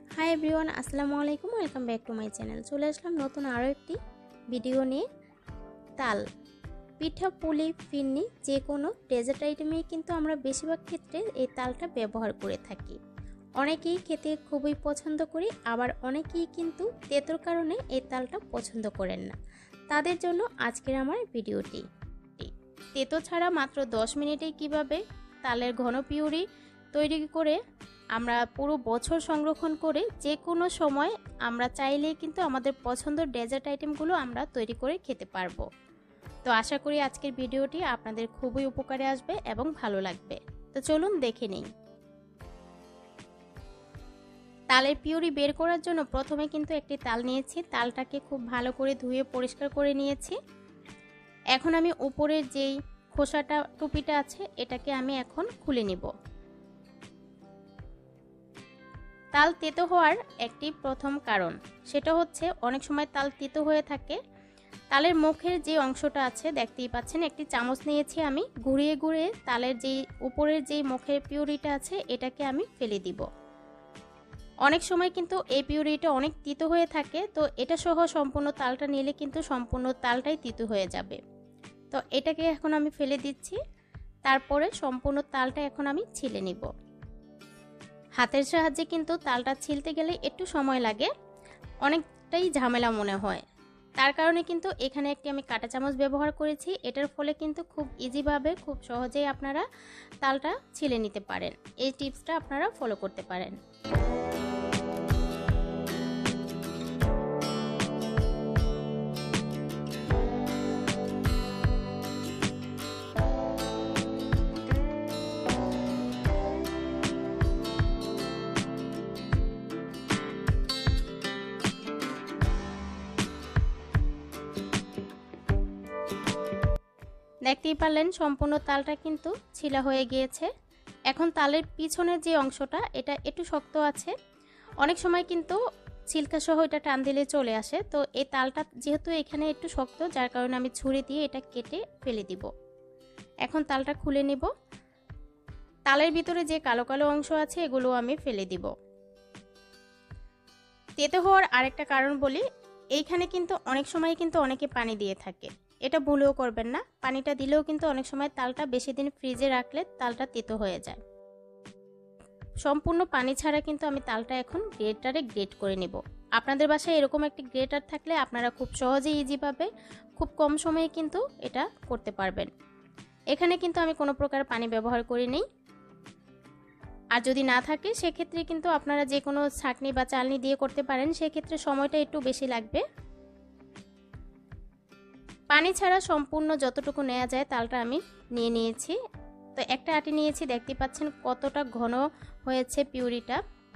High everyone, আসসালামু আলাইকুম। Welcome back to my channel. চলে আসলাম নতুন আরও একটি ভিডিও নিয়ে। তাল, পিঠা, পুলি, ফিরনি যে কোনো ডেজার্ট আইটেমেই কিন্তু আমরা বেশিরভাগ ক্ষেত্রে এই তালটা ব্যবহার করে থাকি। অনেকেই খেতে খুবই পছন্দ করি, আবার অনেকেই কিন্তু তেতোর কারণে এই তালটা পছন্দ করেন না। তাদের জন্য আজকের আমার ভিডিওটি। তেতো ছাড়া মাত্র 10 মিনিটেই কিভাবে তালের ঘন পিউরি তৈরি করে আমরা পুরো বছর সংরক্ষণ করে যে কোনো সময় আমরা চাইলেই কিন্তু আমাদের পছন্দের ডেজার্ট আইটেমগুলো আমরা তৈরি করে খেতে পারবো। তো আশা করি আজকের ভিডিওটি আপনাদের খুবই উপকারে আসবে এবং ভালো লাগবে। তো চলুন দেখে নিই। তালের পিউরি বের করার জন্য প্রথমে কিন্তু একটি তাল নিয়েছি। তালটাকে খুব ভালো করে ধুয়ে পরিষ্কার করে নিয়েছি। এখন আমি উপরের যেই খোসাটা টুপিটা আছে এটাকে আমি এখন খুলে নিব। তাল তেতো হওয়ার একটি প্রথম কারণ সেটা হচ্ছে অনেক সময় তাল তেতো হয়ে থাকে। তালের মুখের যে অংশটা আছে দেখতেই পাচ্ছেন, একটি চামচ নিয়েছি আমি, ঘুরিয়ে ঘুরিয়ে তালের যেই উপরের যেই মুখের পিউরিটা আছে এটাকে আমি ফেলে দিব। অনেক সময় কিন্তু এই পিউরিটা অনেক তিতো হয়ে থাকে, তো এটা সহ সম্পূর্ণ তালটা নিলে কিন্তু সম্পূর্ণ তালটাই তিতো হয়ে যাবে। তো এটাকে এখন আমি ফেলে দিচ্ছি। তারপরে সম্পূর্ণ তালটা এখন আমি ছিলে নিব। হাতের সাহায্যে কিন্তু তালটা ছিলতে গেলে একটু সময় লাগে, অনেকটাই ঝামেলা মনে হয়। তার কারণে কিন্তু এখানে একটি আমি কাঁটা চামচ ব্যবহার করেছি। এটার ফলে কিন্তু খুব ইজিভাবে খুব সহজেই আপনারা তালটা ছিলে নিতে পারেন। এই টিপসটা আপনারা ফলো করতে পারেন। দেখতেই পারলেন সম্পূর্ণ তালটা কিন্তু ছিলা হয়ে গিয়েছে। এখন তালের পিছনের যে অংশটা এটা একটু শক্ত আছে, অনেক সময় কিন্তু ছিলকা সহ এটা টান দিলে চলে আসে। তো এই তালটা যেহেতু এখানে একটু শক্ত, যার কারণে আমি ছুরি দিয়ে এটা কেটে ফেলে দিব। এখন তালটা খুলে নিব। তালের ভিতরে যে কালো কালো অংশ আছে এগুলো আমি ফেলে দিব। তেতো হওয়ার আরেকটা কারণ বলি, এইখানে কিন্তু অনেক সময় কিন্তু অনেকে পানি দিয়ে থাকে, এটা ভুলেও করবেন না। পানিটা দিলেও কিন্তু অনেক সময় তালটা বেশি দিন ফ্রিজে রাখলে তালটা তেতো হয়ে যায়। সম্পূর্ণ পানি ছাড়া কিন্তু আমি তালটা এখন গ্রেটারে গ্রেট করে নেব। আপনাদের বাসায় এরকম একটি গ্রেটার থাকলে আপনারা খুব সহজেই ইজিভাবে খুব কম সময়ে কিন্তু এটা করতে পারবেন। এখানে কিন্তু আমি কোনো প্রকার পানি ব্যবহার করিনি। আর যদি না থাকে সেক্ষেত্রে কিন্তু আপনারা যে কোনো ছাঁকনি বা চালনি দিয়ে করতে পারেন, সেক্ষেত্রে সময়টা একটু বেশি লাগবে। পানি ছাড়া সম্পূর্ণ যতটুকু নেওয়া যায় তালটা আমি নিয়ে নিয়েছি। তো একটা আটি নিয়েছি, দেখতে পাচ্ছেন কতটা ঘন হয়েছে পিউরিটা।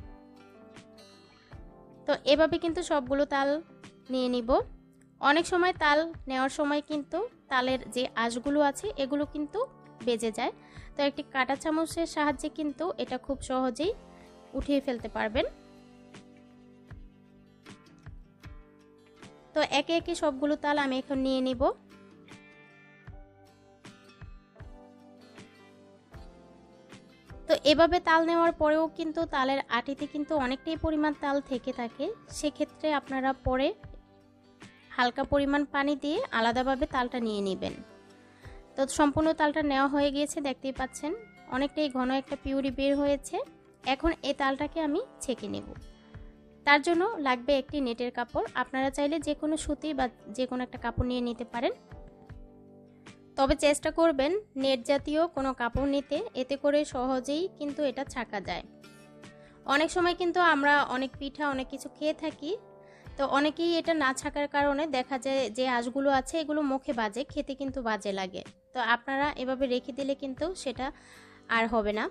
তো এভাবে কিন্তু সবগুলো তাল নিয়ে নিব। অনেক সময় তাল নেওয়ার সময় কিন্তু তালের যে আঁশগুলো আছে এগুলো কিন্তু বেজে যায়। তো একটি কাঁটা চামচের সাহায্যে কিন্তু এটা খুব সহজেই উঠিয়ে ফেলতে পারবেন। তো একে একে সবগুলো তাল আমি এখন নিয়ে নিব। তো এভাবে তাল নেওয়ার পরেও কিন্তু তালের আটিতে কিন্তু অনেকটাই পরিমাণ তাল থেকে থাকে, সেক্ষেত্রে আপনারা পরে হালকা পরিমাণ পানি দিয়ে আলাদাভাবে তালটা নিয়ে নেবেন। তো সম্পূর্ণ তালটা নেওয়া হয়ে গিয়েছে, দেখতেই পাচ্ছেন অনেকটাই ঘন একটা পিউরি বের হয়েছে। এখন এই তালটাকে আমি ছেঁকে নেব। তার জন্য লাগবে একটি নেটের কাপড়। আপনারা চাইলে যে কোনো সুতি বা যে কোনো একটা কাপড় নিয়ে নিতে পারেন, তবে চেষ্টা করবেন নেট জাতীয় কোনো কাপড় নিতে, এতে করে সহজেই কিন্তু এটা ছাকা যায়। অনেক সময় কিন্তু আমরা অনেক পিঠা অনেক কিছু খেয়ে থাকি, তো অনেকেই এটা না ছাকার কারণে দেখা যায় যে আঁশগুলো আছে এগুলো মুখে বাজে, খেতে কিন্তু বাজে লাগে। তো আপনারা এভাবে রেখে দিলে কিন্তু সেটা আর হবে না।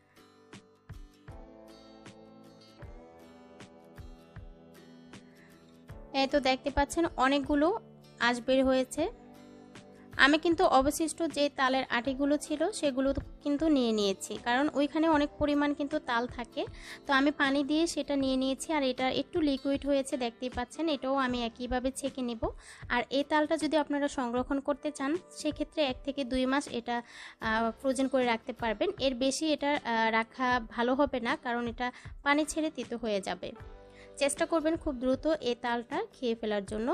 এই তো দেখতে পাচ্ছেন অনেকগুলো আঁশ বের হয়েছে। আমি কিন্তু অবশিষ্ট যে তালের আটিগুলো ছিল সেগুলো কিন্তু নিয়ে নিয়েছি, কারণ ওইখানে অনেক পরিমাণ কিন্তু তাল থাকে। তো আমি পানি দিয়ে সেটা নিয়ে নিয়েছি, আর এটা একটু লিকুইড হয়েছে দেখতেই পাচ্ছেন। এটাও আমি একইভাবে ছেঁকে নিব। আর এই তালটা যদি আপনারা সংরক্ষণ করতে চান সেক্ষেত্রে 1 থেকে 2 মাস এটা ফ্রোজেন করে রাখতে পারবেন। এর বেশি এটা রাখা ভালো হবে না, কারণ এটা পানি ছেড়ে তিতো হয়ে যাবে। চেষ্টা করবেন খুব দ্রুত এই তালটা খেয়ে ফেলার জন্য।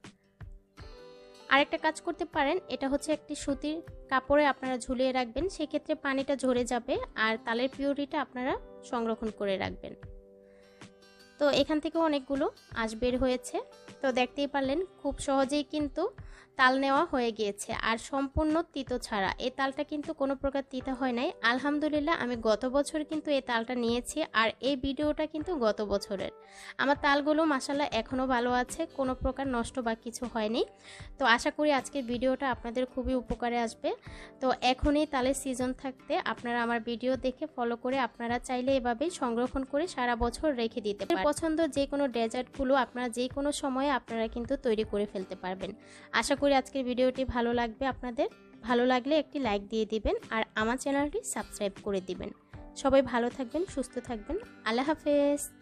আরেকটা কাজ করতে পারেন, এটা হচ্ছে একটি সুতির কাপড়ে আপনারা ঝুলিয়ে রাখবেন, সেক্ষেত্রে পানিটা ঝরে যাবে আর তালের পিউরিটা আপনারা সংরক্ষণ করে রাখবেন। তো এখান থেকে অনেকগুলো আঁশ বের হয়েছে। তো দেখতেই পারলেন খুব সহজেই কিন্তু তাল নেওয়া হয়ে গিয়েছে, আর সম্পূর্ণ তিতো ছাড়া। এই তালটা কিন্তু কোনো প্রকার তিতা হয় নাই। আলহামদুলিল্লাহ, আমি গত বছর কিন্তু এই তালটা নিয়েছি, আর এই ভিডিওটা কিন্তু গত বছরের। আমার তালগুলো মাশাআল্লাহ এখনও ভালো আছে, কোনো প্রকার নষ্ট বা কিছু হয়নি। তো আশা করি আজকের ভিডিওটা আপনাদের খুবই উপকারে আসবে। তো এখনই তালের সিজন থাকতে আপনারা আমার ভিডিও দেখে ফলো করে আপনারা চাইলে এভাবেই সংরক্ষণ করে সারা বছর রেখে দিতে পারেন। পছন্দ যে কোনো ডেজার্টগুলো আপনারা যে কোনো সময়ে আপনারা কিন্তু তৈরি করে ফেলতে পারবেন। আশা করি আজকের ভিডিওটি ভালো লাগবে আপনাদের। ভালো লাগলে একটি লাইক দিয়ে দিবেন, আর আমার চ্যানেলটি সাবস্ক্রাইব করে দিবেন। সবাই ভালো থাকবেন, সুস্থ থাকবেন। আল্লাহ হাফেজ।